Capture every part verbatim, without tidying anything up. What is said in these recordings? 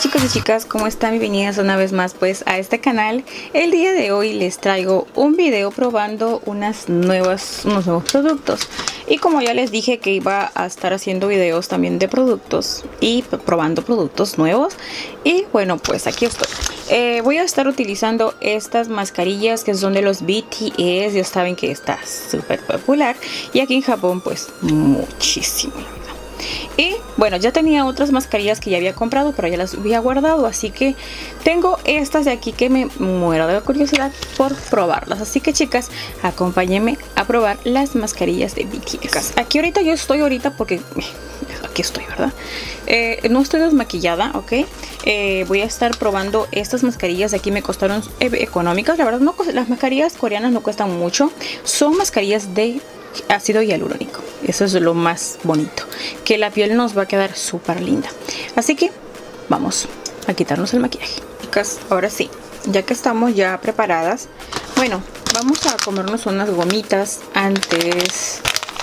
chicos y chicas, ¿cómo están? Bienvenidas una vez más pues a este canal. El día de hoy les traigo un video probando unas nuevas, unos nuevos productos. Y como ya les dije que iba a estar haciendo videos también de productos y probando productos nuevos. Y bueno, pues aquí estoy. Eh, voy a estar utilizando estas mascarillas que son de los B T S. Ya saben que está súper popular. Y aquí en Japón pues muchísimo. Y bueno, ya tenía otras mascarillas que ya había comprado, pero ya las había guardado, así que tengo estas de aquí que me muero de la curiosidad por probarlas. Así que chicas, acompáñenme a probar las mascarillas de B T S. Aquí ahorita yo estoy ahorita porque aquí estoy, ¿verdad? Eh, no estoy desmaquillada, ¿ok? Eh, voy a estar probando estas mascarillas de aquí. Me costaron eh, económicas, la verdad no, las mascarillas coreanas no cuestan mucho. Son mascarillas de ácido hialurónico. Eso es lo más bonito, que la piel nos va a quedar súper linda. Así que vamos a quitarnos el maquillaje. Chicas, ahora sí, ya que estamos ya preparadas, bueno, vamos a comernos unas gomitas antes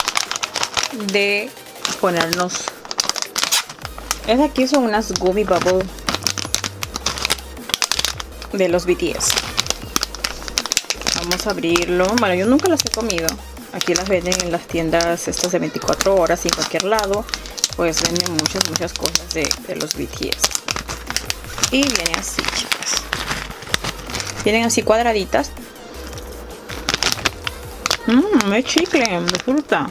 de ponernos. Es aquí son unas Gummy Bubble de los B T S. Vamos a abrirlo. Bueno, yo nunca las he comido. Aquí las venden en las tiendas estas de veinticuatro horas y en cualquier lado. Pues venden muchas, muchas cosas de, de los B T S. Y viene así, chicas. Vienen así cuadraditas. Mmm, es chicle de fruta.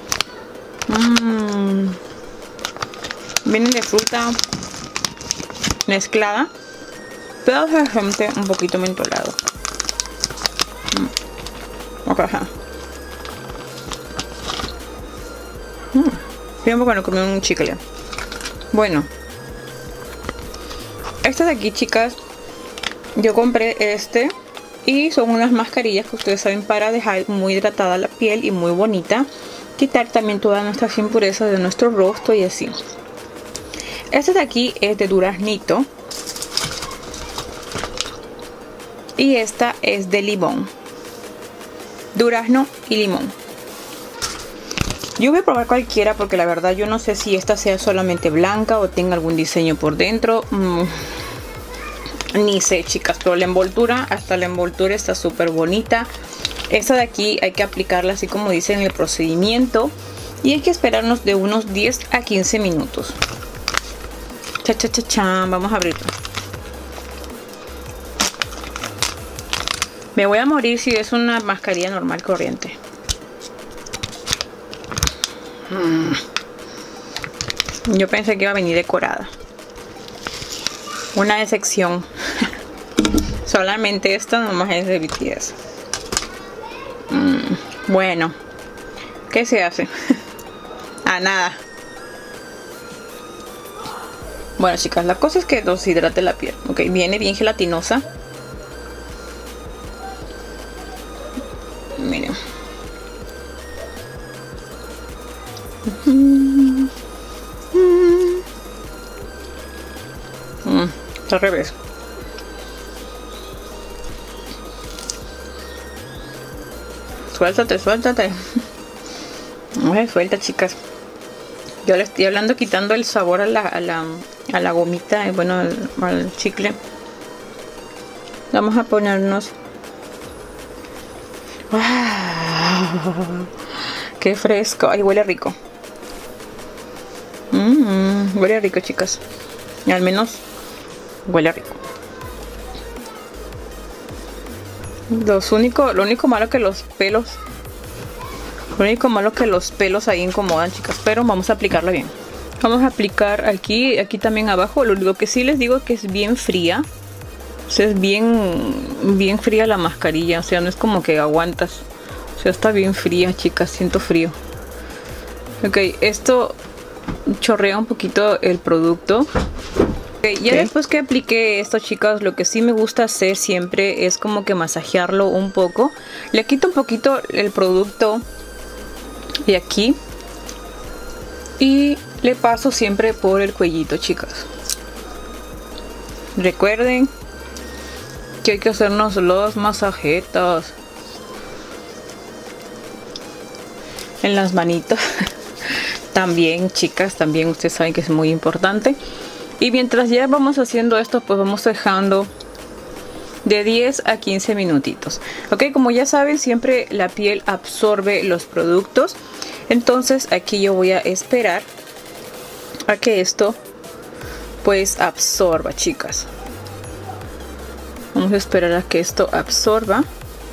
Mmm. Vienen de fruta mezclada. Pero gente un poquito mentolado. Mm. Ok, ajá. Tiempo que no comí un chicle. Bueno, estas de aquí, chicas, yo compré este y son unas mascarillas que ustedes saben para dejar muy hidratada la piel y muy bonita, quitar también todas nuestras impurezas de nuestro rostro y así. Este de aquí es de duraznito y esta es de limón, durazno y limón. Yo voy a probar cualquiera porque la verdad yo no sé si esta sea solamente blanca o tenga algún diseño por dentro. Mm, ni sé, chicas, pero la envoltura, hasta la envoltura está súper bonita. Esta de aquí hay que aplicarla así como dice en el procedimiento. Y hay que esperarnos de unos diez a quince minutos. Cha, cha, cha, cha. Vamos a abrirlo. Me voy a morir si es una mascarilla normal corriente. Yo pensé que iba a venir decorada. Una decepción. Solamente esta nomás es de B T S. Mm, bueno, ¿qué se hace? A nada. Bueno, chicas, la cosa es que nos hidrate la piel. Ok, viene bien gelatinosa. Miren. Mm, al revés. Suéltate, suéltate. No se suelta, chicas. Yo le estoy hablando quitando el sabor a la, a la, a la gomita y bueno, al, al chicle. Vamos a ponernos. ¡Wow! ¡Qué fresco! Ay, huele rico. Mmm, huele rico, chicas. Y al menos huele rico. Los único, lo único malo que los pelos. Lo único malo que los pelos ahí incomodan, chicas. Pero vamos a aplicarla bien. Vamos a aplicar aquí, aquí también abajo. Lo único que sí les digo es que es bien fría. O sea, es bien, bien fría la mascarilla. O sea, no es como que aguantas. O sea, está bien fría, chicas. Siento frío. Ok, esto chorrea un poquito el producto. Okay, ya okay. Después que apliqué esto, chicas, lo que sí me gusta hacer siempre es como que masajearlo un poco. Le quito un poquito el producto de aquí y le paso siempre por el cuellito, chicas. Recuerden que hay que hacernos los masajetas en las manitos. También, chicas, también ustedes saben que es muy importante. Y mientras ya vamos haciendo esto, pues vamos dejando de diez a quince minutitos. Ok, como ya saben, siempre la piel absorbe los productos. Entonces aquí yo voy a esperar a que esto pues absorba, chicas. Vamos a esperar a que esto absorba.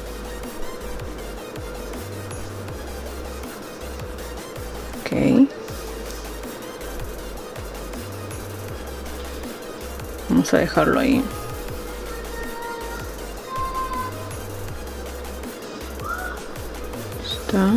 Ok. Vamos a dejarlo ahí. Está.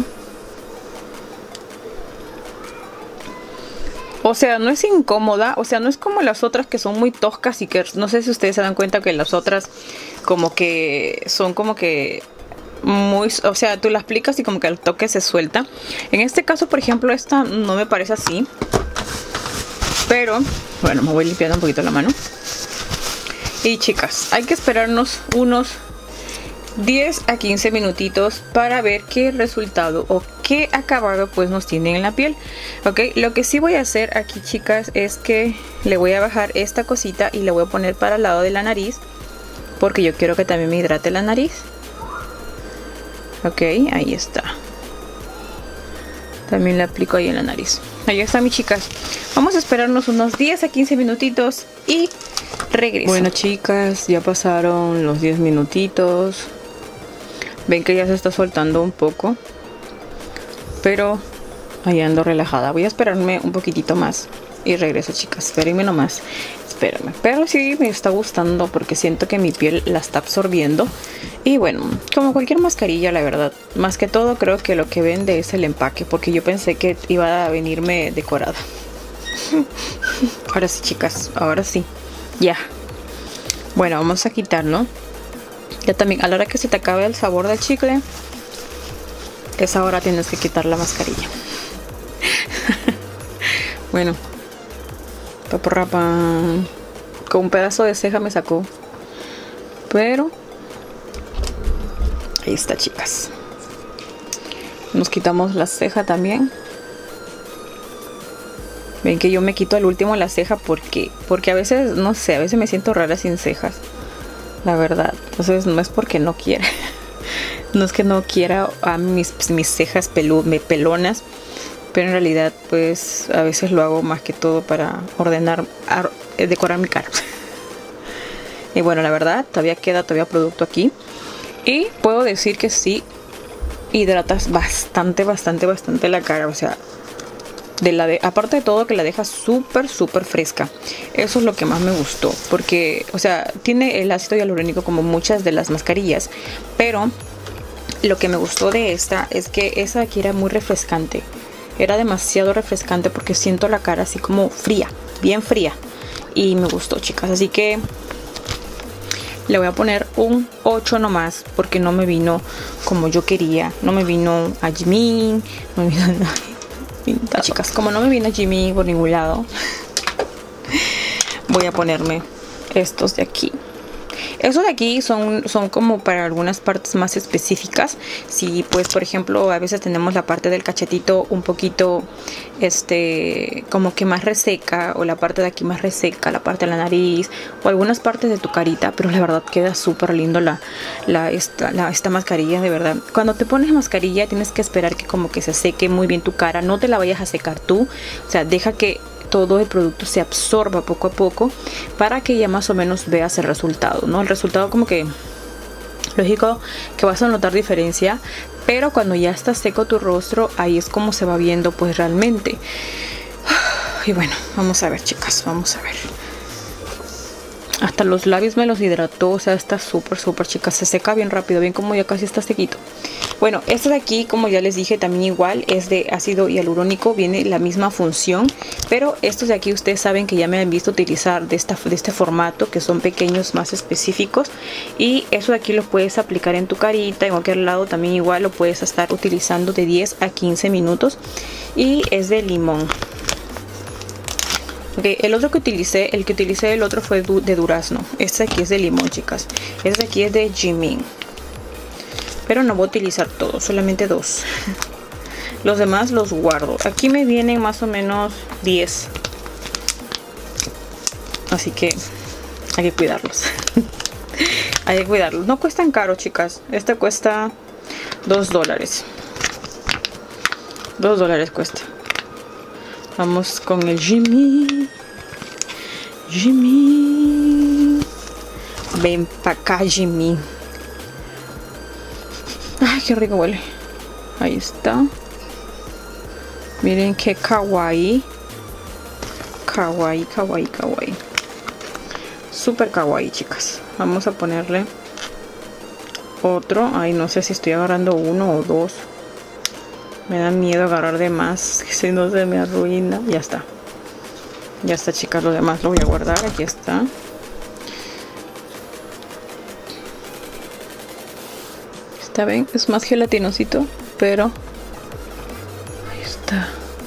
O sea, no es incómoda, o sea, no es como las otras que son muy toscas y que no sé si ustedes se dan cuenta que las otras como que son como que muy, o sea, tú la aplicas y como que el toque se suelta. En este caso, por ejemplo, esta no me parece así. Pero, bueno, me voy limpiando un poquito la mano. Y chicas, hay que esperarnos unos diez a quince minutitos para ver qué resultado o qué acabado pues nos tiene en la piel. Ok, lo que sí voy a hacer aquí, chicas, es que le voy a bajar esta cosita y le voy a poner para el lado de la nariz, porque yo quiero que también me hidrate la nariz. Ok, ahí está. También le aplico ahí en la nariz. Ahí está, mis chicas. Vamos a esperarnos unos diez a quince minutitos y regreso. Bueno, chicas, ya pasaron los diez minutitos. Ven que ya se está soltando un poco, pero ahí ando relajada. Voy a esperarme un poquitito más y regreso, chicas. Espérenme nomás. Espérenme. Pero sí me está gustando porque siento que mi piel la está absorbiendo. Y bueno, como cualquier mascarilla, la verdad, más que todo creo que lo que vende es el empaque, porque yo pensé que iba a venirme decorada. Ahora sí, chicas, ahora sí. Ya. Bueno, vamos a quitarlo. Ya también, a la hora que se te acabe el sabor del chicle, esa hora tienes que quitar la mascarilla. Bueno, paparrapán. Con un pedazo de ceja me sacó. Pero ahí está, chicas. Nos quitamos la ceja también. Ven que yo me quito al último la ceja porque, porque a veces, no sé, a veces me siento rara sin cejas. La verdad. Entonces no es porque no quiera. No es que no quiera a mis, mis cejas pelu, me pelonas. Pero en realidad pues a veces lo hago más que todo para ordenar, a, decorar mi cara. Y bueno, la verdad todavía queda todavía producto aquí. Y puedo decir que sí hidratas bastante, bastante, bastante la cara. O sea, de la de, aparte de todo que la deja súper, súper fresca. Eso es lo que más me gustó. Porque, o sea, tiene el ácido hialurónico como muchas de las mascarillas. Pero lo que me gustó de esta es que esa aquí era muy refrescante. Era demasiado refrescante porque siento la cara así como fría, bien fría. Y me gustó, chicas. Así que le voy a poner un ocho nomás, porque no me vino como yo quería. No me vino a Jimmy, no me vino nada. Chicas, como no me vino a Jimmy por ningún lado, voy a ponerme estos de aquí. Estos de aquí son, son como para algunas partes más específicas. Si pues por ejemplo a veces tenemos la parte del cachetito un poquito este como que más reseca, o la parte de aquí más reseca, la parte de la nariz o algunas partes de tu carita, pero la verdad queda súper lindo la, la, esta, la, esta mascarilla, de verdad. Cuando te pones mascarilla tienes que esperar que como que se seque muy bien tu cara, no te la vayas a secar tú, o sea, deja que todo el producto se absorba poco a poco para que ya más o menos veas el resultado, ¿no? El resultado como que, lógico que vas a notar diferencia, pero cuando ya está seco tu rostro, ahí es como se va viendo pues realmente. Y bueno, vamos a ver, chicas, vamos a ver. Hasta los labios me los hidrató, o sea, está súper, súper, chicas. Se seca bien rápido, bien como ya casi está sequito. Bueno, este de aquí, como ya les dije, también igual es de ácido hialurónico, viene la misma función. Pero estos de aquí ustedes saben que ya me han visto utilizar de, esta, de este formato, que son pequeños, más específicos. Y eso de aquí lo puedes aplicar en tu carita, en cualquier lado también igual lo puedes estar utilizando de diez a quince minutos. Y es de limón. Ok, el otro que utilicé, el que utilicé el otro fue de durazno. Este aquí es de limón, chicas. Este aquí es de Jimmy. Pero no voy a utilizar todos, solamente dos. Los demás los guardo. Aquí me vienen más o menos diez. así que hay que cuidarlos. Hay que cuidarlos. No cuestan caro, chicas. Este cuesta dos dólares. dos dólares cuesta. Vamos con el Jimmy. Jimmy. Ven para acá, Jimmy. Ay, qué rico huele. Ahí está. Miren qué kawaii. Kawaii, kawaii, kawaii. Super kawaii, chicas. Vamos a ponerle otro. Ay, no sé si estoy agarrando uno o dos. Me da miedo agarrar de más, que si no se me arruina. Ya está. Ya está, chicas. Lo demás lo voy a guardar. Aquí está. Está bien. Es más gelatinosito, pero ahí está.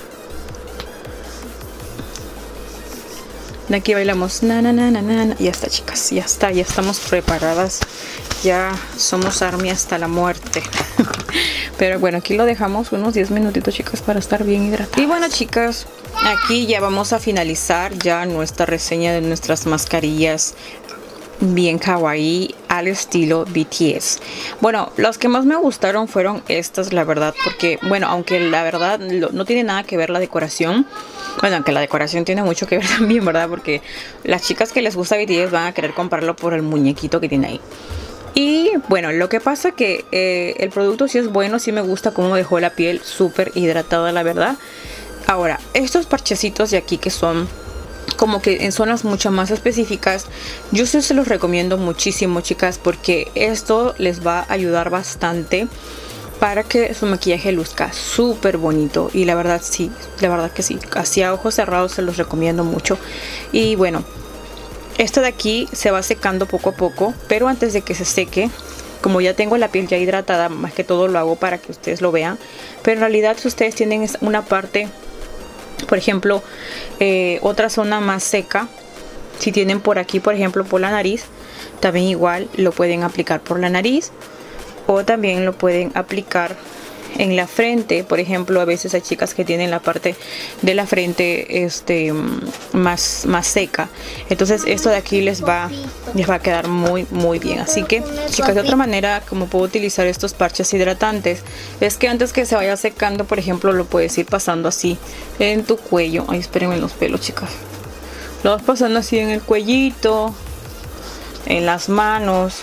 De aquí bailamos na na na na na. Ya está, chicas, ya está, ya estamos preparadas. Ya somos Army hasta la muerte. Pero bueno, aquí lo dejamos unos diez minutitos, chicas, para estar bien hidratadas. Y bueno, chicas, aquí ya vamos a finalizar ya nuestra reseña de nuestras mascarillas bien kawaii al estilo B T S. Bueno, los que más me gustaron fueron estas, la verdad, porque bueno, aunque la verdad lo, no tiene nada que ver la decoración. Bueno, aunque la decoración tiene mucho que ver también, ¿verdad? Porque las chicas que les gusta B T S van a querer comprarlo por el muñequito que tiene ahí. Y bueno, lo que pasa que eh, el producto sí es bueno, sí me gusta cómo dejó la piel súper hidratada, la verdad. Ahora, estos parchecitos de aquí que son como que en zonas mucho más específicas, yo sí se los recomiendo muchísimo, chicas, porque esto les va a ayudar bastante para que su maquillaje luzca súper bonito. Y la verdad sí, la verdad que sí, así a ojos cerrados se los recomiendo mucho. Y bueno, esto de aquí se va secando poco a poco, pero antes de que se seque, como ya tengo la piel ya hidratada, más que todo lo hago para que ustedes lo vean. Pero en realidad si ustedes tienen una parte, por ejemplo, eh, otra zona más seca, si tienen por aquí, por ejemplo, por la nariz, también igual lo pueden aplicar por la nariz. O también lo pueden aplicar en la frente. Por ejemplo, a veces hay chicas que tienen la parte de la frente este más, más seca. Entonces esto de aquí les va, les va a quedar muy muy bien. Así que, chicas, de otra manera como puedo utilizar estos parches hidratantes es que antes que se vaya secando, por ejemplo, lo puedes ir pasando así en tu cuello. Ay, espérenme los pelos, chicas. Lo vas pasando así en el cuellito, en las manos.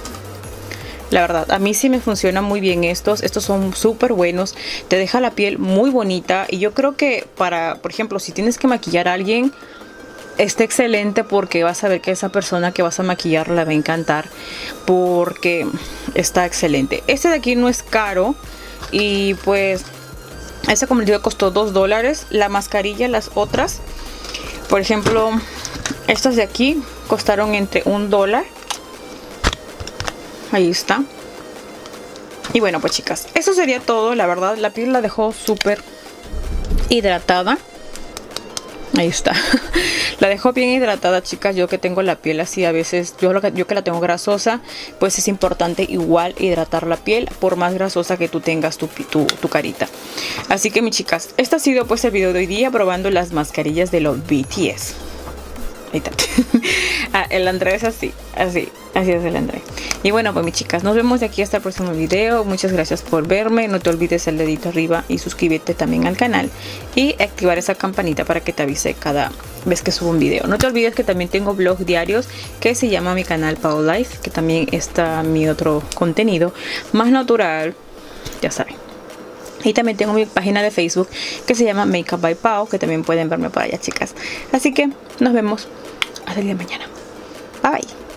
La verdad, a mí sí me funcionan muy bien estos. Estos son súper buenos. Te deja la piel muy bonita. Y yo creo que para, por ejemplo, si tienes que maquillar a alguien, está excelente porque vas a ver que esa persona que vas a maquillar le va a encantar. Porque está excelente. Este de aquí no es caro. Y pues, este como les digo costó dos dólares. La mascarilla, las otras, por ejemplo, estas de aquí costaron entre un dólar. Ahí está. Y bueno, pues chicas, eso sería todo. La verdad, la piel la dejó súper hidratada. Ahí está. La dejó bien hidratada, chicas. Yo que tengo la piel así a veces, yo, lo que, yo que la tengo grasosa, pues es importante igual hidratar la piel, por más grasosa que tú tengas tu, tu, tu carita. Así que, mis chicas, este ha sido pues el video de hoy día probando las mascarillas de los B T S. Ahí está. Ah, el Andrés es así, así, así es el Andrés. Y bueno, pues mis chicas, nos vemos de aquí hasta el próximo video. Muchas gracias por verme. No te olvides el dedito arriba y suscribirte también al canal. Y activar esa campanita para que te avise cada vez que subo un video. No te olvides que también tengo vlogs diarios que se llama mi canal Pau Life, que también está mi otro contenido más natural, ya saben. Y también tengo mi página de Facebook que se llama Makeup by Pau, que también pueden verme por allá, chicas. Así que nos vemos hasta el día de mañana. Bye bye.